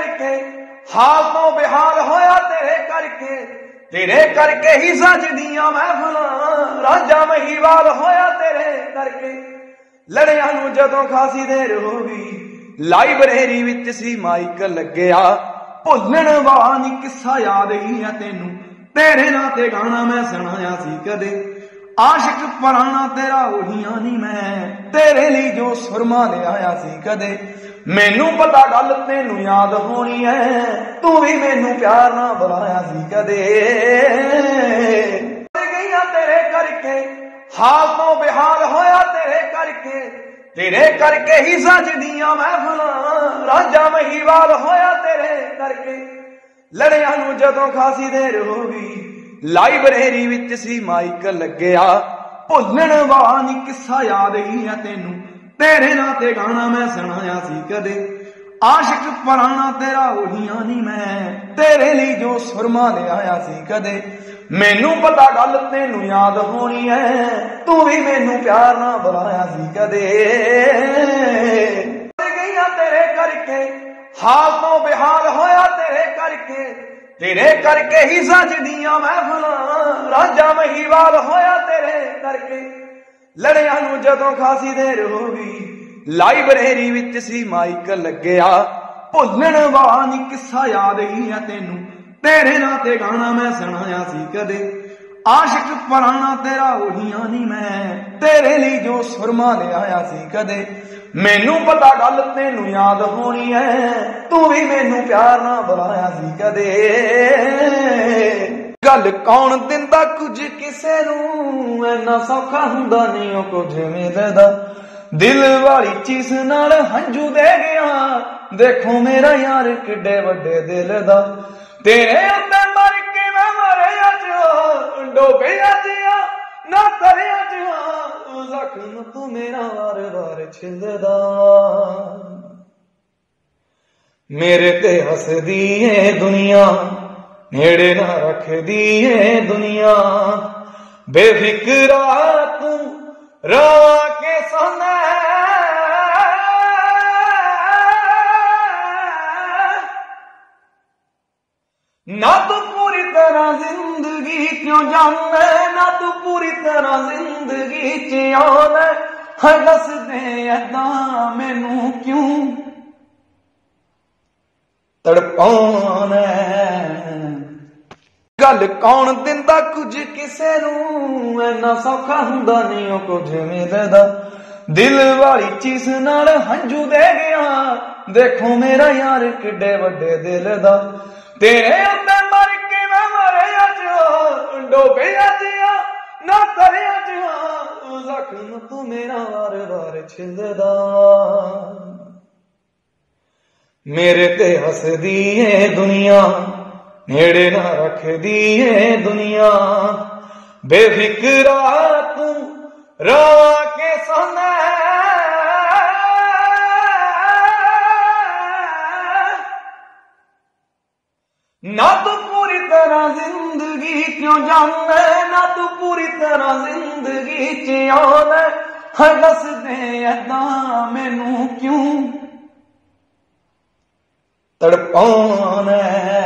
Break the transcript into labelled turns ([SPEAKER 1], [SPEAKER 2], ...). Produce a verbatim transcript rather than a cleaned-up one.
[SPEAKER 1] करके हाल तो बेहाल होया तेरे करके, तेरे करके ही सजदियां महफिलां रांझा महीवाल होया तेरे करके। लड़िया नूं जदों खासी देर हो गई लाइब्रेरी विच सी माइक लग्या, भुलण वाला नी किस्सा याद ही है तेनू, तेरे नां ते गाना मैं सुनाया सी कदे, आशिक पुराना तेरा उहियां नी मैं, तेरे लिए जो सुरमा ले आया सी कदे। मैनू पता गल तेनू याद होनी है, तू भी मैनू प्यार ना बुलाया सी कदे। गईया तेरे करके हाल तो बेहाल होया तेरे करके, तेरे करके ही सजदियां महफिलां रांझा महीवाल होया तेरे करके। लड़िया नूं जदों खासी देर हो गई लाइब्रेरी विच सी माइक लग्या, भुलण वाला नी किस्सा याद ही है तेनू, तेरे नां ते गाना मैं सुनाया सी कदे, आशिक पुराना तेरा उहियां नी मैं, तेरे लिए जो सुरमा ले आया सी कदे। मैनू पता गल तेनू याद होनी है, तू भी मैनू प्यार ना बुलाया सी कदे। गईया तेरे करके हाल तो बेहाल होया तेरे करके, तेरे करके ही सजदियां महफिलां रांझा महीवाल होया तेरे करके। लड़िया नूं जदों खासी देर हो गई लाइब्रेरी विच सी माइक लग्या, भुलण वाला नी किस्सा याद ही है तेनू, तेरे नां ते गाना मैं सुनाया सी कदे, आशिक पुराना तेरा उहियां नी मैं, तेरे लिए जो सुरमा ले आया सी कदे। मैनू पता गल तेनू याद होनी है, तू भी मैनू प्यार ना बुलाया सी कदे। गल कौन दिंदा कुछ किसे नूं, ऐना सौखा हुंदा नहीं ओ कुछ मिलदा, दिल वाली चीज नाल हंजू दे गया, देखो मेरा यार किड्डे वड्डे दिल दा, तेरे उत्ते मर के मैं मरे अज, डोबे अज ना करे अज, जख्म तू मेरा वार वार छिलदा, मेरे ते हसदी है दुनिया, नेड़े ना रखदी है दुनिया, बेफिक्रा तू रो के सोना, ना तू पूरी तरह जिंदगी क्यों जाने, ना तू पूरी तरह जिंदगी च आना, हर दस दे अदा मैनू क्यों तड़पाना। गल कौन दिंदा कुछ किसे नूं, ऐना सौखा हुंदा नहीं ओ कुछ मिलदा, दिल वाली चीज नाल हंजू दे गया, देखो मेरा यार किड्डे वड्डे दिल दा, तेरे उत्ते मर के मैं मरे अज, डोबे अज ना करे अज, जख्म तू मेरा वार वार छिलदा, मेरे ते हसदी है दुनिया, नेड़े ना रखदी है दुनिया, बेफिक्रा तू रो के सोना, ना तू पूरी तरह जिंदगी क्यों जाने, ना तू पूरी तरह जिंदगी च आना, हर दस दे अदा मैनू क्यों तड़पाना।